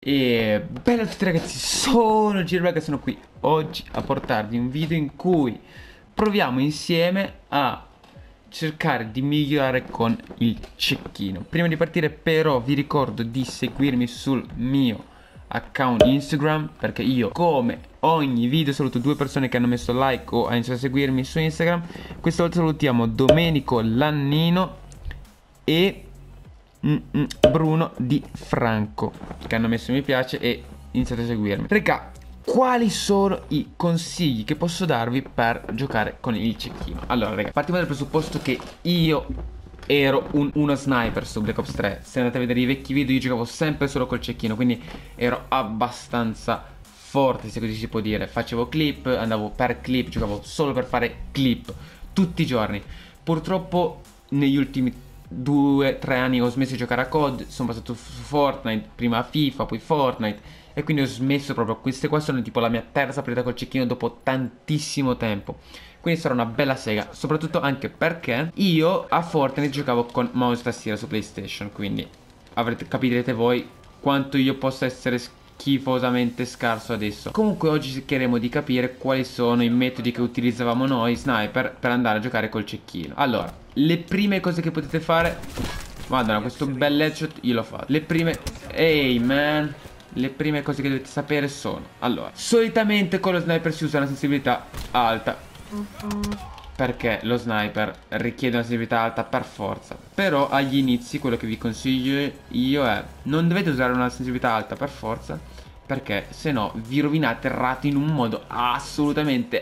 E bella a tutti ragazzi, sono Girbag e sono qui oggi a portarvi un video in cui proviamo insieme a cercare di migliorare con il cecchino. Prima di partire però vi ricordo di seguirmi sul mio account Instagram, perché io come ogni video saluto due persone che hanno messo like o hanno iniziato a seguirmi su Instagram. Questa volta salutiamo Domenico Lannino e Bruno Di Franco, che hanno messo mi piace e iniziate a seguirmi. Raga, quali sono i consigli che posso darvi per giocare con il cecchino? Allora raga, partiamo dal presupposto che io ero uno sniper su Black Ops 3. Se andate a vedere i vecchi video io giocavo sempre solo col cecchino, quindi ero abbastanza forte, se così si può dire. Facevo clip, andavo per clip, giocavo solo per fare clip tutti i giorni. Purtroppo negli ultimi 2-3 anni ho smesso di giocare a COD, sono passato su Fortnite, prima a FIFA, poi Fortnite, e quindi ho smesso proprio. Queste qua sono tipo la mia terza partita col cecchino dopo tantissimo tempo. Quindi sarà una bella sega, soprattutto anche perché io a Fortnite giocavo con mouse e tastiera su PlayStation, quindi capirete voi quanto io possa essere schifosamente scarso adesso. Comunque oggi cercheremo di capire quali sono i metodi che utilizzavamo noi sniper per andare a giocare col cecchino. Allora, le prime cose che potete fare, madonna, questo bel headshot io l'ho fatto. Le prime, ehi man, le prime cose che dovete sapere sono: allora, solitamente con lo sniper si usa una sensibilità alta, perché lo sniper richiede una sensibilità alta per forza. Però agli inizi quello che vi consiglio io è: non dovete usare una sensibilità alta per forza, perché se no vi rovinate il rato in un modo assolutamente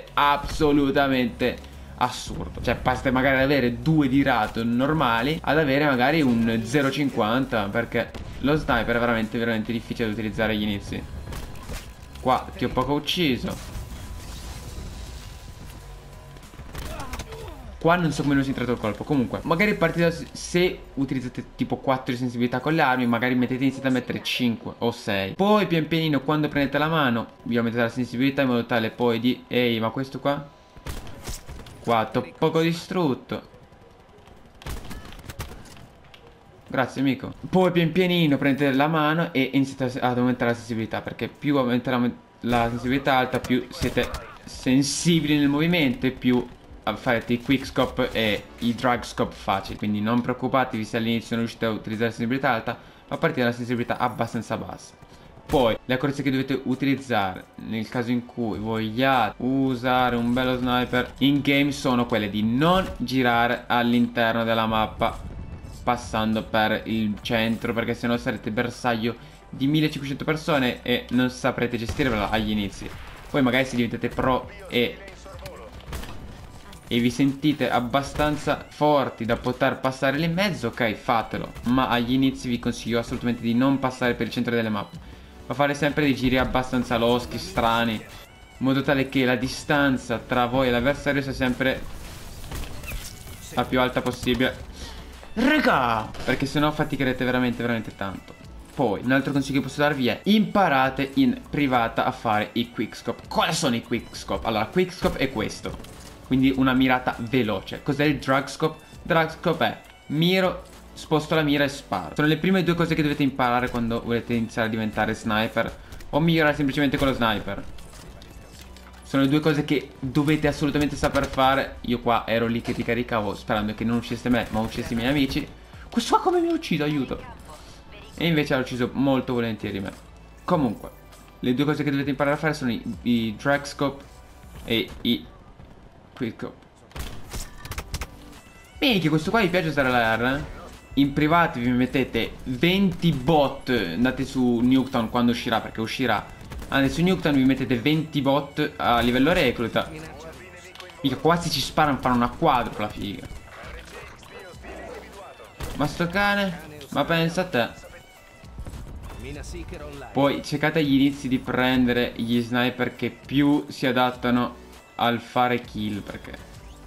assurdo. Cioè passate magari ad avere 2 di rato normali ad avere magari un 0,50, perché lo sniper è veramente difficile da utilizzare agli inizi. Qua ti ho poco ucciso. Qua non so come non si è entrato il colpo. Comunque magari partita, se utilizzate tipo 4 di sensibilità con le armi, magari iniziate a mettere 5 o 6. Poi pian pianino quando prendete la mano vi aumentate la sensibilità in modo tale poi di... Ehi, ma questo qua? Qua t'ho poco distrutto. Grazie amico. Poi pian pianino prendete la mano e iniziate ad aumentare la sensibilità, perché più aumenta la sensibilità alta, più siete sensibili nel movimento e più farete i quickscope e i drag scope facili. Quindi non preoccupatevi se all'inizio non riuscite a utilizzare la sensibilità alta, ma partite dalla sensibilità abbastanza bassa. Poi le accorezze che dovete utilizzare nel caso in cui vogliate usare un bello sniper in game sono quelle di non girare all'interno della mappa passando per il centro, perché sennò sarete bersaglio di 1500 persone e non saprete gestirvela agli inizi. Poi magari se diventate pro e vi sentite abbastanza forti da poter passare lì in mezzo, ok, fatelo. Ma agli inizi vi consiglio assolutamente di non passare per il centro delle mappe, ma fare sempre dei giri abbastanza loschi, strani, in modo tale che la distanza tra voi e l'avversario sia sempre la più alta possibile. Raga! Perché sennò faticherete veramente tanto. Poi un altro consiglio che posso darvi è: imparate in privata a fare i quickscope. Quali sono i quickscope? Allora, quickscope è questo, quindi una mirata veloce. Cos'è il drag scope? Drag scope è miro, sposto la mira e sparo. Sono le prime due cose che dovete imparare quando volete iniziare a diventare sniper o migliorare semplicemente con lo sniper. Sono le due cose che dovete assolutamente saper fare. Io qua ero lì che ti caricavo sperando che non uccidesse me, ma uccidesse i miei amici. Questo qua come mi ha ucciso, aiuto. E invece ha ucciso molto volentieri me. Comunque, le due cose che dovete imparare a fare sono i drag scope e i quickscope. Minchia, questo qua mi piace usare la R. In privato vi mettete 20 bot. Andate su Nuketown quando uscirà, perché uscirà. Andate su Nuketown, vi mettete 20 bot a livello recluta. Mica, quasi ci sparano, fanno una quadrupla, figa. Ma sto cane, ma pensa a te. Poi cercate agli inizi di prendere gli sniper che più si adattano al fare kill, perché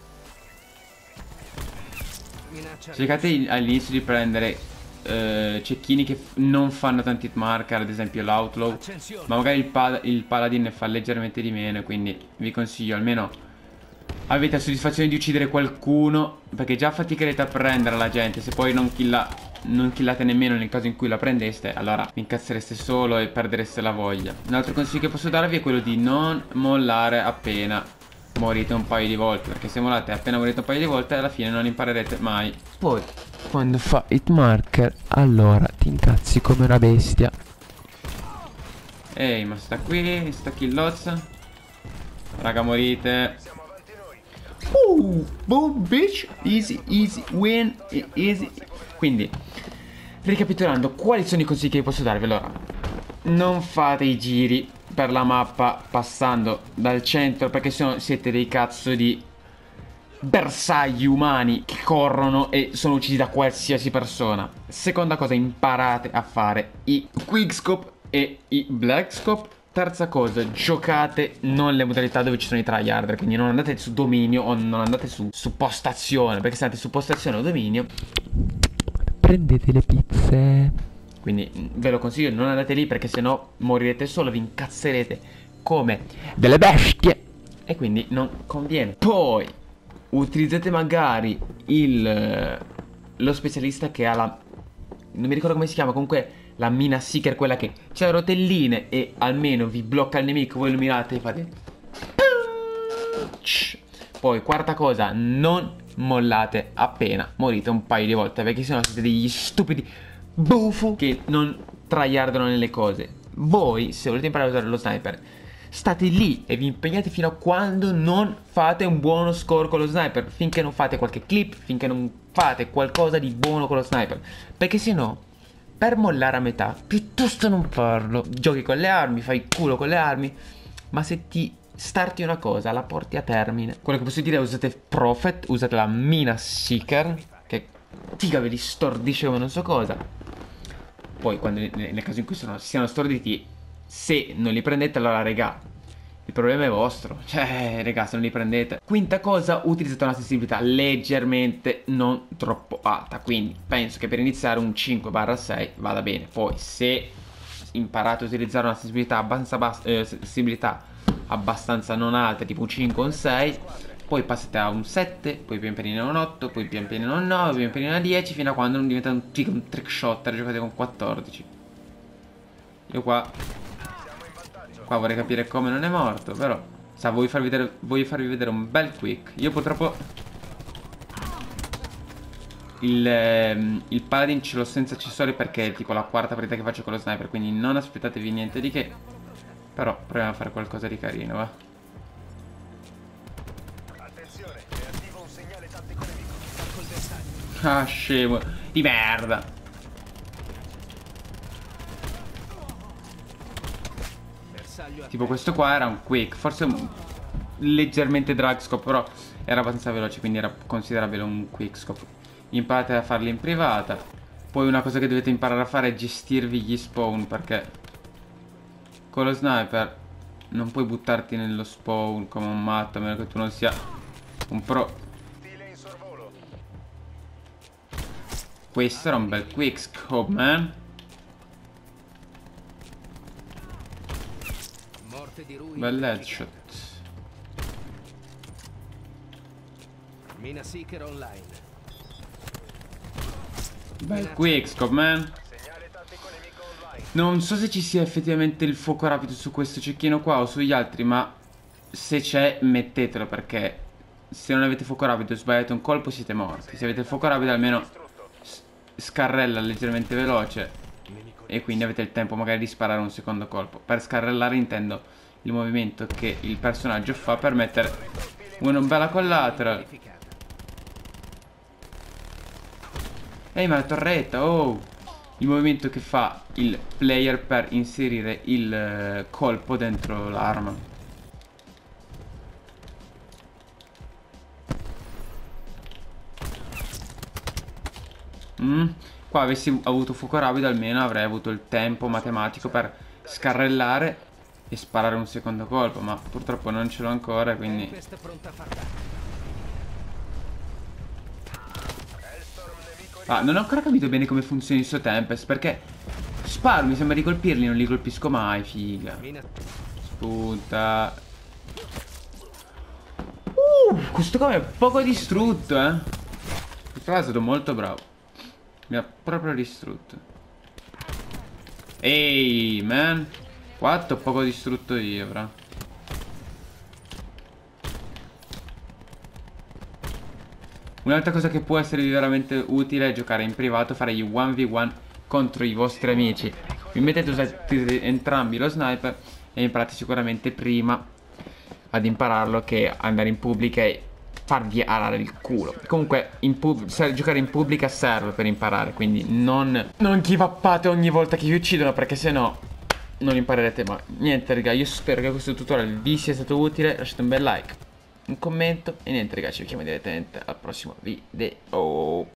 cercate all'inizio di prendere cecchini che non fanno tanti hit marker, ad esempio l'outlaw, ma magari il paladin ne fa leggermente di meno, quindi vi consiglio almeno avete la soddisfazione di uccidere qualcuno, perché già faticherete a prendere la gente se poi non killa non killate nemmeno nel caso in cui la prendeste, allora vi incazzereste solo e perdereste la voglia. Un altro consiglio che posso darvi è quello di non mollare appena morite un paio di volte, perché se mollate appena morite un paio di volte alla fine non imparerete mai. Poi quando fa hit marker allora ti incazzi come una bestia. Ehi, ma sta qui, sta killozza. Raga, morite. Boom bitch. Easy, easy win, easy. Quindi ricapitolando, quali sono i consigli che vi posso darvi? Allora, non fate i giri per la mappa passando dal centro, perché sennò siete dei cazzo di bersagli umani che corrono e sono uccisi da qualsiasi persona. Seconda cosa, imparate a fare i quickscope e i blackscope. Terza cosa, giocate non le modalità dove ci sono i tryharder, quindi non andate su dominio o non andate su postazione, perché se andate su postazione o dominio prendete le pizze. Quindi ve lo consiglio, non andate lì perché sennò morirete solo, vi incazzerete come delle bestie e quindi non conviene. Poi utilizzate magari lo specialista che ha la, non mi ricordo come si chiama, comunque la mina seeker, quella che c'ha le rotelline e almeno vi blocca il nemico, voi lo mirate e fate. Poi quarta cosa, non mollate appena morite un paio di volte, perché sennò siete degli stupidi bufu che non tryhardano nelle cose. Voi, se volete imparare a usare lo sniper, state lì e vi impegnate fino a quando non fate un buono score con lo sniper, finché non fate qualche clip, finché non fate qualcosa di buono con lo sniper, perché sennò per mollare a metà piuttosto non farlo. Giochi con le armi, fai il culo con le armi, ma se ti starti una cosa la porti a termine. Quello che posso dire è usate Prophet, usate la mina seeker, che figa ve li stordisce come non so cosa. Poi quando nel caso in cui siano storditi, se non li prendete allora regà, il problema è vostro. Cioè regà, se non li prendete. Quinta cosa, utilizzate una sensibilità leggermente non troppo alta, quindi penso che per iniziare un 5/6 vada bene. Poi se imparate a utilizzare una sensibilità abbastanza non alta, tipo un 5 o un 6, poi passate a un 7, poi pian pianino a un 8, poi pian pianino a un 9, pian pianino a 10, fino a quando non diventa un trick shotter, giocate con 14. Io qua vorrei capire come non è morto, però sa, voglio farvi vedere un bel quick. Io purtroppo il paladin ce l'ho senza accessori perché è tipo la quarta partita che faccio con lo sniper, quindi non aspettatevi niente di che. Però proviamo a fare qualcosa di carino, va. Attenzione, è attivo un segnale tattico nemico. Attacco il bersaglio. Ah, scemo di merda. Bersaglio Tipo questo qua era un quick, forse leggermente dragscope, però era abbastanza veloce, quindi era considerabile un quickscope. Imparate a farli in privata. Poi una cosa che dovete imparare a fare è gestirvi gli spawn, perché con lo sniper non puoi buttarti nello spawn come un matto, a meno che tu non sia un pro. stile in sorvolo. Questo era un bel quickscope, man. Morte di Rui. Bel headshot. Mina Seeker online. Bel quickscope, man. Segnale tattico nemico online. Non so se ci sia effettivamente il fuoco rapido su questo cecchino qua o sugli altri, ma se c'è mettetelo, perché se non avete fuoco rapido e sbagliate un colpo siete morti. Se avete il fuoco rapido almeno scarrella leggermente veloce e quindi avete il tempo magari di sparare un secondo colpo. Per scarrellare intendo il movimento che il personaggio fa per mettere una bella collateral. Ehi, ma la torretta, oh! Il movimento che fa il player per inserire il colpo dentro l'arma. Qua avessi avuto fuoco rapido almeno avrei avuto il tempo matematico per scarrellare e sparare un secondo colpo, ma purtroppo non ce l'ho ancora, quindi... Questa è pronta a far danno. Ah, non ho ancora capito bene come funziona il suo Tempest, perché sparo, mi sembra di colpirli, non li colpisco mai, figa. Mina. Spunta. Questo qua è poco distrutto, Questo qua è stato molto bravo. Mi ha proprio distrutto. Ehi, man. Quanto poco distrutto io, bro. Un'altra cosa che può essere veramente utile è giocare in privato, fare gli 1v1 contro i vostri amici. Vi mettete, usate entrambi lo sniper e imparate sicuramente prima ad impararlo che andare in pubblica e farvi arare il culo. Comunque giocare in pubblica serve per imparare, quindi non give uppate ogni volta che vi uccidono, perché sennò non imparerete mai. Niente raga, io spero che questo tutorial vi sia stato utile. Lasciate un bel like, un commento e niente raga, ci vediamo direttamente al prossimo video.